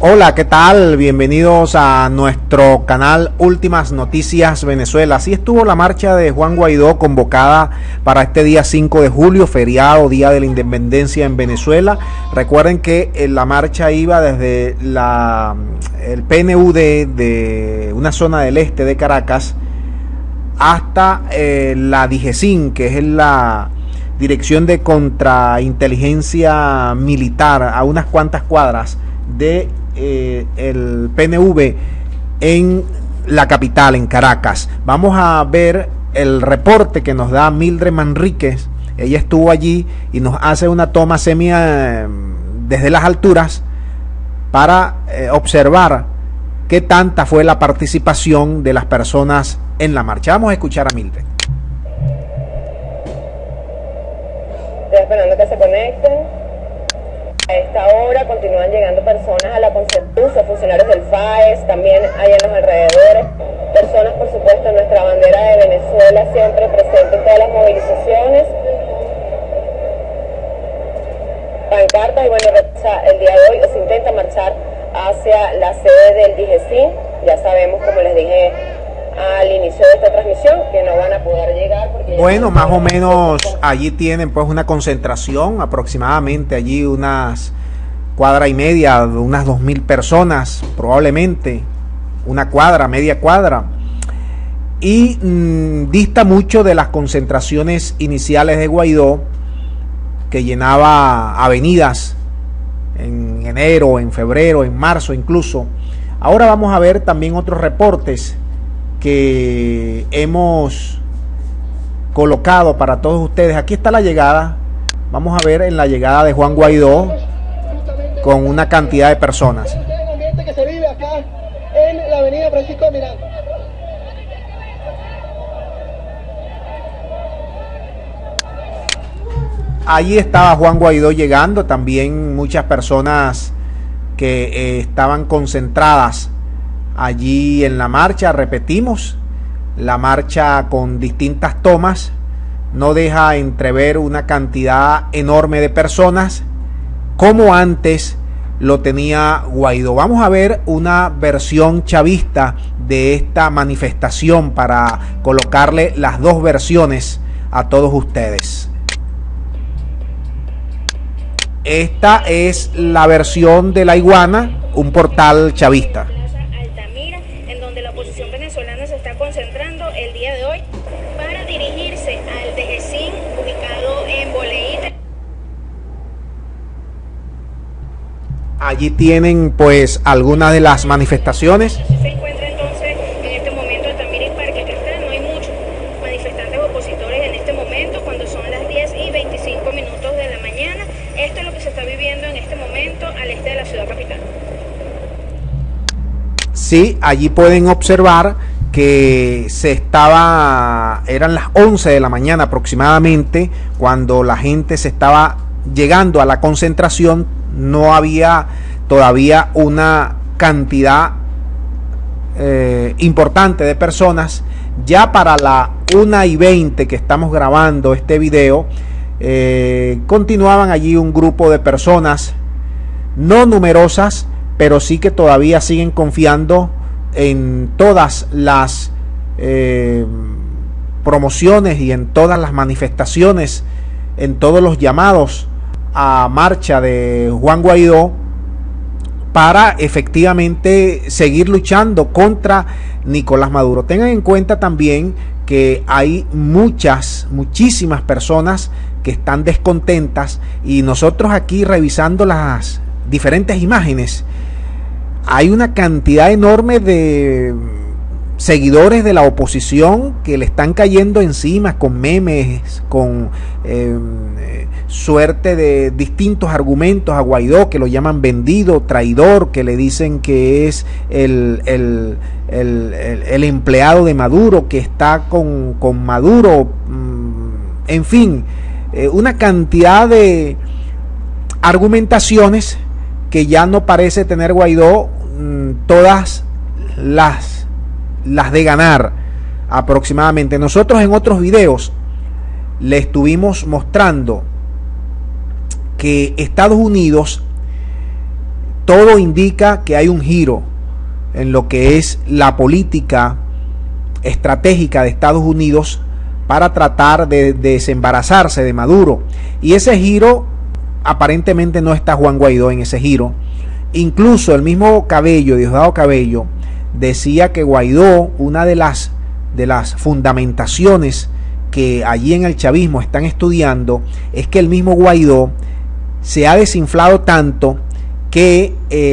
Hola, ¿qué tal? Bienvenidos a nuestro canal Últimas Noticias Venezuela. Así estuvo la marcha de Juan Guaidó convocada para este día 5 de julio, feriado, Día de la Independencia en Venezuela. Recuerden que la marcha iba desde el PNUD de una zona del este de Caracas hasta la DIGESIN, que es la Dirección de Contrainteligencia Militar, a unas cuantas cuadras de el PNV en la capital, en Caracas. Vamos a ver el reporte que nos da Mildred Manríquez. Ella estuvo allí y nos hace una toma desde las alturas para observar qué tanta fue la participación de las personas en la marcha. Vamos a escuchar a Mildred. Estoy esperando que se conecten. A esta hora continúan llegando personas a la Constitución, funcionarios del FAES, también hay en los alrededores, personas por supuesto, nuestra bandera de Venezuela siempre presente en todas las movilizaciones, pancartas, y bueno, el día de hoy se intenta marchar hacia la sede del DIGESIN. Ya sabemos, como les dije al inicio de esta transmisión, que no van a poder llegar porque bueno, más o menos allí tienen pues una concentración, aproximadamente allí unas cuadra y media, unas 2000 personas, probablemente una cuadra, media cuadra, y dista mucho de las concentraciones iniciales de Guaidó, que llenaba avenidas en enero, en febrero, en marzo incluso. Ahora vamos a ver también otros reportes que hemos colocado para todos ustedes. Aquí está la llegada. Vamos a ver en la llegada de Juan Guaidó con una cantidad de personas. El ambiente que se vive acá en la avenida Francisco Miranda. Allí estaba Juan Guaidó llegando, también muchas personas que estaban concentradas allí en la marcha. Repetimos, la marcha con distintas tomas no deja entrever una cantidad enorme de personas como antes lo tenía Guaidó. Vamos a ver una versión chavista de esta manifestación para colocarle las dos versiones a todos ustedes. Esta es la versión de La Iguana, un portal chavista. La oposición venezolana se está concentrando el día de hoy para dirigirse al DIGESIN ubicado en Boleíta. Allí tienen pues algunas de las manifestaciones. Se encuentra entonces en este momento Altamira y Parque Cristal. No hay muchos manifestantes opositores en este momento cuando son las 10:25 de la mañana. Esto es lo que se está viviendo en este momento al este de la ciudad capital. Sí, allí pueden observar que eran las 11 de la mañana aproximadamente, cuando la gente se estaba llegando a la concentración. No había todavía una cantidad importante de personas. Ya para la 1:20 que estamos grabando este video, continuaban allí un grupo de personas no numerosas, pero sí que todavía siguen confiando en todas las promociones y en todas las manifestaciones, en todos los llamados a marcha de Juan Guaidó para efectivamente seguir luchando contra Nicolás Maduro. Tengan en cuenta también que hay muchísimas personas que están descontentas, y nosotros aquí revisando las diferentes imágenes, hay una cantidad enorme de seguidores de la oposición que le están cayendo encima con memes, con suerte de distintos argumentos a Guaidó, que lo llaman vendido, traidor, que le dicen que es el empleado de Maduro, que está con Maduro, en fin, una cantidad de argumentaciones que ya no parece tener Guaidó todas las de ganar aproximadamente. Nosotros en otros videos le estuvimos mostrando que Estados Unidos todo indica que hay un giro en lo que es la política estratégica de Estados Unidos para tratar de desembarazarse de Maduro. Y ese giro, aparentemente no está Juan Guaidó en ese giro. Incluso el mismo Cabello, Diosdado Cabello, decía que Guaidó, una de las fundamentaciones que allí en el chavismo están estudiando, es que el mismo Guaidó se ha desinflado tanto que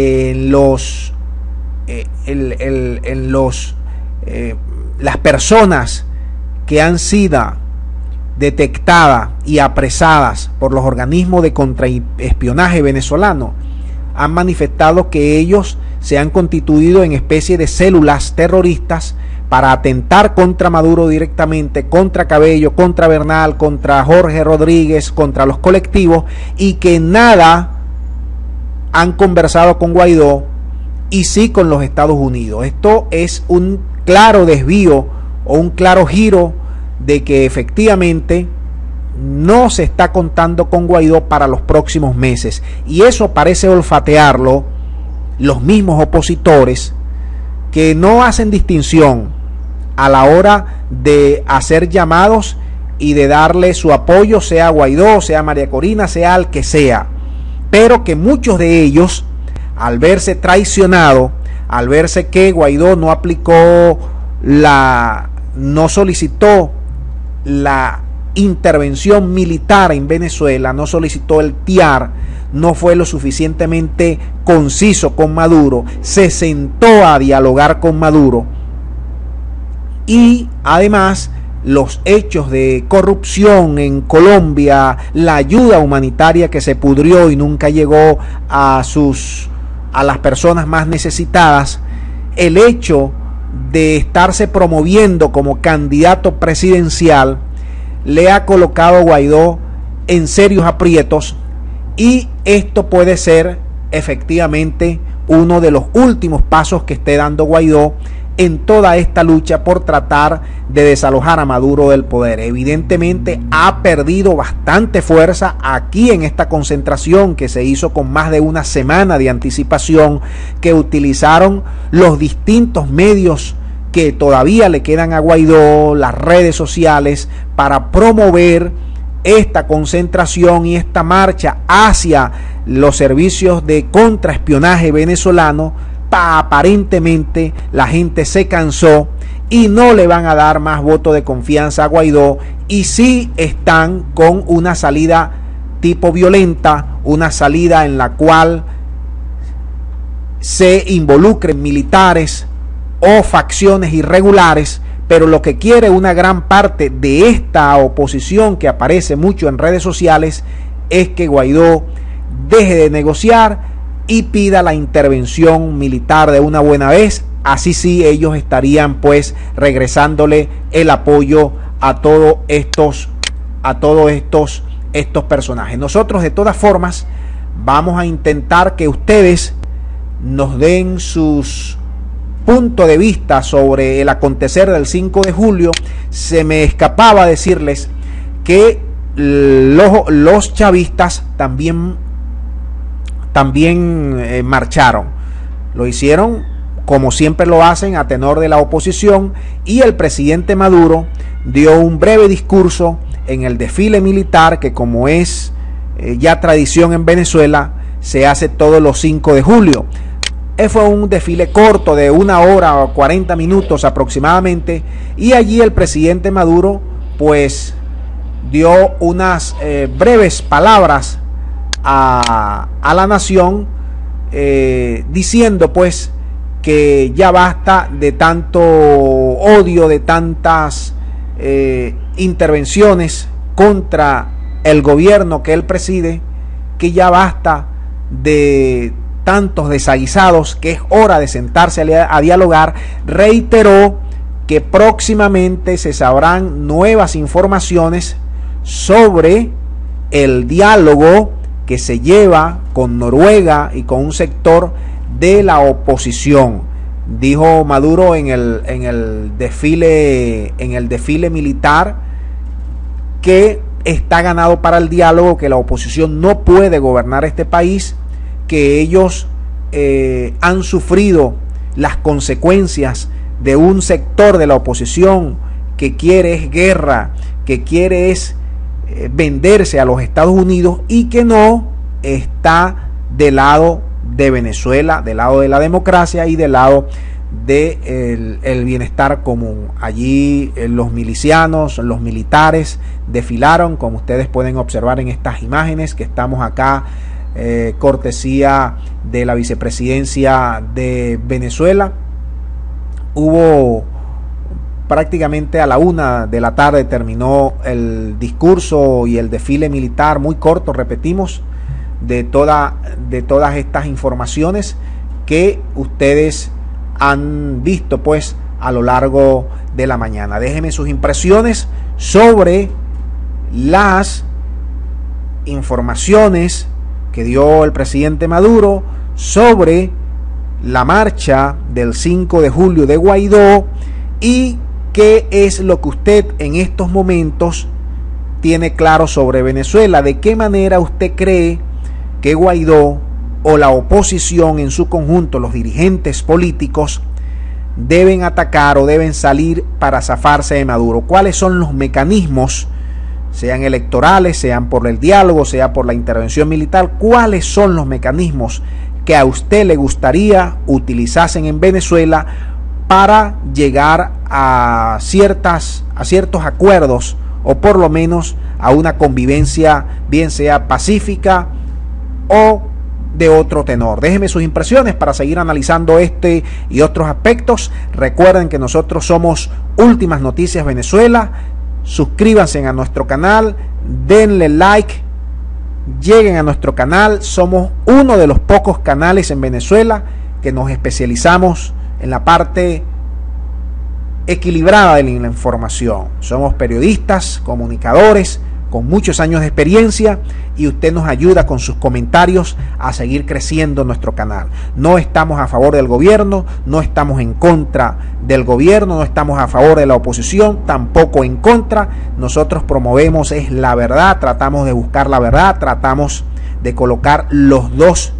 las personas que han sido detectadas y apresadas por los organismos de contraespionaje venezolano han manifestado que ellos se han constituido en especie de células terroristas para atentar contra Maduro directamente, contra Cabello, contra Bernal, contra Jorge Rodríguez, contra los colectivos, y que nada han conversado con Guaidó y sí con los Estados Unidos. Esto es un claro desvío o un claro giro de que efectivamente no se está contando con Guaidó para los próximos meses, y eso parece olfatearlo los mismos opositores, que no hacen distinción a la hora de hacer llamados y de darle su apoyo, sea Guaidó, sea María Corina, sea al que sea, pero que muchos de ellos, al verse traicionado, al verse que Guaidó no solicitó la intervención militar en Venezuela, no solicitó el TIAR, no fue lo suficientemente conciso con Maduro, se sentó a dialogar con Maduro, y además los hechos de corrupción en Colombia, la ayuda humanitaria que se pudrió y nunca llegó a las personas más necesitadas, el hecho de estarse promoviendo como candidato presidencial, le ha colocado a Guaidó en serios aprietos, y esto puede ser efectivamente uno de los últimos pasos que esté dando Guaidó en toda esta lucha por tratar de desalojar a Maduro del poder. Evidentemente ha perdido bastante fuerza aquí en esta concentración que se hizo con más de una semana de anticipación, que utilizaron los distintos medios que todavía le quedan a Guaidó, las redes sociales, para promover esta concentración y esta marcha hacia los servicios de contraespionaje venezolano. Aparentemente la gente se cansó y no le van a dar más voto de confianza a Guaidó, y sí están con una salida tipo violenta, una salida en la cual se involucren militares o facciones irregulares. Pero lo que quiere una gran parte de esta oposición, que aparece mucho en redes sociales, es que Guaidó deje de negociar y pida la intervención militar de una buena vez. Así sí, ellos estarían pues regresándole el apoyo a todos estos personajes. Nosotros de todas formas vamos a intentar que ustedes nos den sus puntos de vista sobre el acontecer del 5 de julio. Se me escapaba decirles que los chavistas también marcharon. Lo hicieron como siempre lo hacen, a tenor de la oposición, y el presidente Maduro dio un breve discurso en el desfile militar que, como es ya tradición en Venezuela, se hace todos los 5 de julio. Fue un desfile corto de 1 hora o 40 minutos aproximadamente, y allí el presidente Maduro pues dio unas breves palabras a la nación, diciendo pues que ya basta de tanto odio, de tantas intervenciones contra el gobierno que él preside, que ya basta de tantos desaguisados, que es hora de sentarse a dialogar. Reiteró que próximamente se sabrán nuevas informaciones sobre el diálogo que se lleva con Noruega y con un sector de la oposición. Dijo Maduro en el desfile militar que está ganado para el diálogo, que la oposición no puede gobernar este país, que ellos han sufrido las consecuencias de un sector de la oposición que quiere es guerra, que quiere es venderse a los Estados Unidos y que no está del lado de Venezuela, del lado de la democracia y del lado del el bienestar común. Allí los milicianos, los militares desfilaron, como ustedes pueden observar en estas imágenes que estamos acá, cortesía de la vicepresidencia de Venezuela. Hubo prácticamente a la 1 de la tarde terminó el discurso y el desfile militar, muy corto, repetimos, de todas estas informaciones que ustedes han visto pues a lo largo de la mañana. Déjenme sus impresiones sobre las informaciones que dio el presidente Maduro sobre la marcha del 5 de julio de Guaidó y qué es lo que usted en estos momentos tiene claro sobre Venezuela. ¿De qué manera usted cree que Guaidó o la oposición en su conjunto, los dirigentes políticos, deben atacar o deben salir para zafarse de Maduro? ¿Cuáles son los mecanismos, sean electorales, sean por el diálogo, sea por la intervención militar? ¿Cuáles son los mecanismos que a usted le gustaría utilizasen en Venezuela para llegar a ciertos acuerdos o por lo menos a una convivencia, bien sea pacífica o de otro tenor? Déjenme sus impresiones para seguir analizando este y otros aspectos. Recuerden que nosotros somos Últimas Noticias Venezuela. Suscríbanse a nuestro canal, denle like, lleguen a nuestro canal. Somos uno de los pocos canales en Venezuela que nos especializamos en la parte equilibrada de la información. Somos periodistas, comunicadores con muchos años de experiencia y usted nos ayuda con sus comentarios a seguir creciendo nuestro canal. No estamos a favor del gobierno, no estamos en contra del gobierno, no estamos a favor de la oposición, tampoco en contra. Nosotros promovemos es la verdad, tratamos de buscar la verdad, tratamos de colocar los dos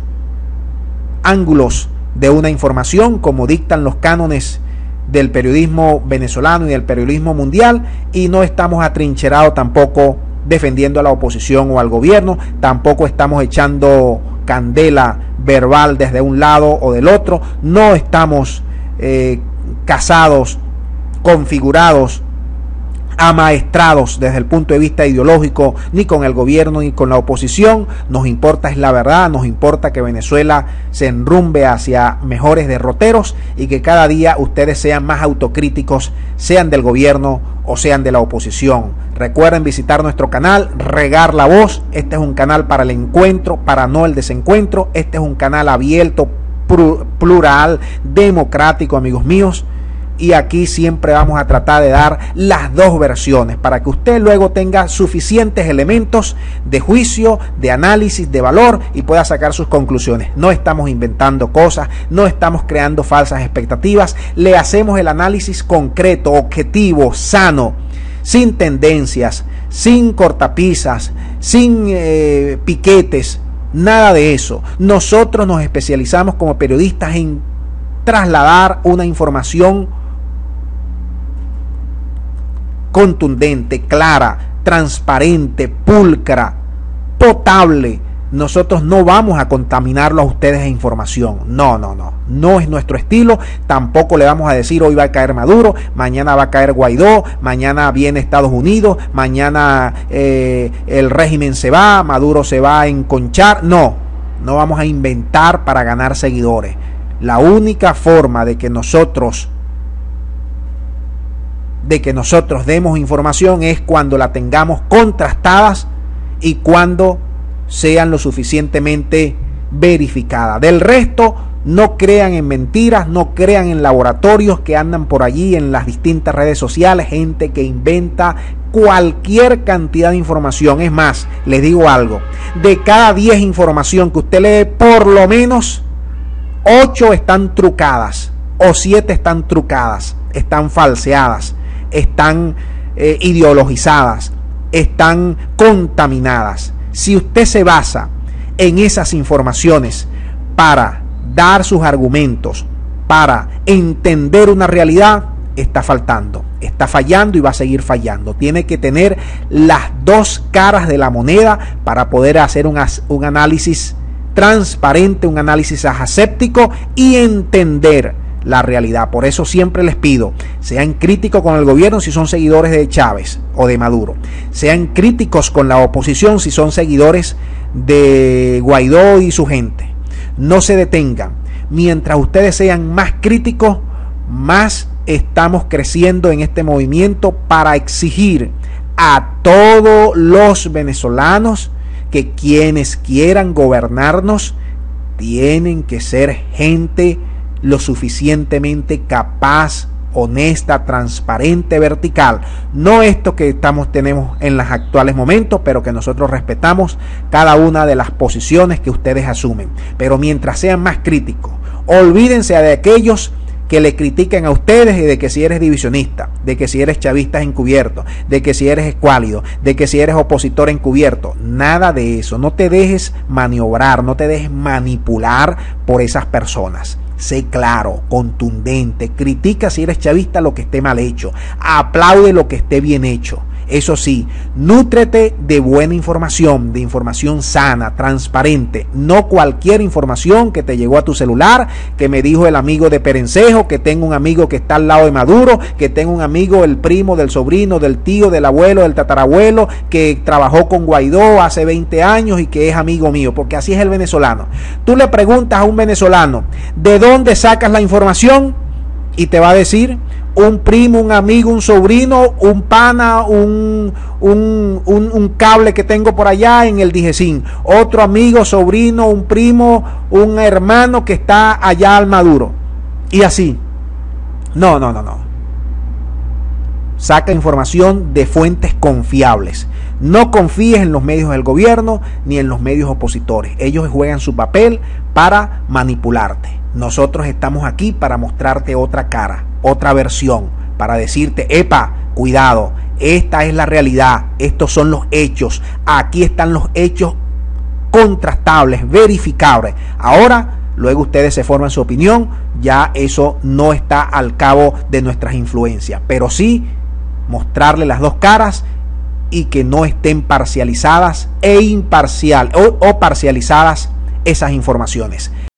ángulos de una información como dictan los cánones del periodismo venezolano y del periodismo mundial, y no estamos atrincherados tampoco defendiendo a la oposición o al gobierno, tampoco estamos echando candela verbal desde un lado o del otro, no estamos casados, configurados, amaestrados desde el punto de vista ideológico ni con el gobierno ni con la oposición. Nos importa es la verdad, nos importa que Venezuela se enrumbe hacia mejores derroteros y que cada día ustedes sean más autocríticos, sean del gobierno o sean de la oposición. Recuerden visitar nuestro canal, regar la voz. Este es un canal para el encuentro, para no el desencuentro. Este es un canal abierto, plural, democrático, amigos míos. Y aquí siempre vamos a tratar de dar las dos versiones para que usted luego tenga suficientes elementos de juicio, de análisis, de valor y pueda sacar sus conclusiones. No estamos inventando cosas, no estamos creando falsas expectativas. Le hacemos el análisis concreto, objetivo, sano, sin tendencias, sin cortapisas, sin piquetes, nada de eso. Nosotros nos especializamos como periodistas en trasladar una información contundente, clara, transparente, pulcra, potable. Nosotros no vamos a contaminarlo a ustedes de información. No es nuestro estilo. Tampoco le vamos a decir hoy va a caer Maduro, mañana va a caer Guaidó, mañana viene Estados Unidos, mañana el régimen se va, Maduro se va a enconchar. No vamos a inventar para ganar seguidores. La única forma de que nosotros demos información es cuando la tengamos contrastadas y cuando sean lo suficientemente verificadas. Del resto, no crean en mentiras, no crean en laboratorios que andan por allí en las distintas redes sociales, gente que inventa cualquier cantidad de información. Es más, les digo algo, de cada 10 información que usted lee, por lo menos 8 están trucadas o 7 están trucadas, están falseadas, están ideologizadas, están contaminadas. Si usted se basa en esas informaciones para dar sus argumentos para entender una realidad, está faltando, está fallando y va a seguir fallando. Tiene que tener las dos caras de la moneda para poder hacer un análisis transparente, un análisis aséptico y entender la realidad. Por eso siempre les pido, sean críticos con el gobierno si son seguidores de Chávez o de Maduro, sean críticos con la oposición si son seguidores de Guaidó y su gente. No se detengan. Mientras ustedes sean más críticos, más estamos creciendo en este movimiento para exigir a todos los venezolanos que quienes quieran gobernarnos tienen que ser gente lo suficientemente capaz, honesta, transparente, vertical. No esto que tenemos en los actuales momentos, pero que nosotros respetamos cada una de las posiciones que ustedes asumen. Pero mientras sean más críticos, olvídense de aquellos que le critiquen a ustedes y de que si eres divisionista, de que si eres chavista encubierto, de que si eres escuálido, de que si eres opositor encubierto. Nada de eso. No te dejes maniobrar, no te dejes manipular por esas personas. Sé claro, contundente, critica si eres chavista lo que esté mal hecho, aplaude lo que esté bien hecho. Eso sí, nútrete de buena información, de información sana, transparente, no cualquier información que te llegó a tu celular, que me dijo el amigo de Perencejo, que tengo un amigo que está al lado de Maduro, que tengo un amigo, el primo, del sobrino, del tío, del abuelo, del tatarabuelo, que trabajó con Guaidó hace 20 años y que es amigo mío, porque así es el venezolano. Tú le preguntas a un venezolano, ¿de dónde sacas la información? Y te va a decir un primo, un amigo, un sobrino, un pana, un cable que tengo por allá en el Dijecín, otro amigo, sobrino, un primo, un hermano que está allá al Maduro. Y así. No. Saca información de fuentes confiables. No confíes en los medios del gobierno ni en los medios opositores. Ellos juegan su papel para manipularte. Nosotros estamos aquí para mostrarte otra cara, otra versión, para decirte, epa, cuidado, esta es la realidad, estos son los hechos, aquí están los hechos contrastables, verificables. Ahora, luego ustedes se forman su opinión, ya eso no está al cabo de nuestras influencias, pero sí mostrarle las dos caras y que no estén parcializadas o parcializadas esas informaciones.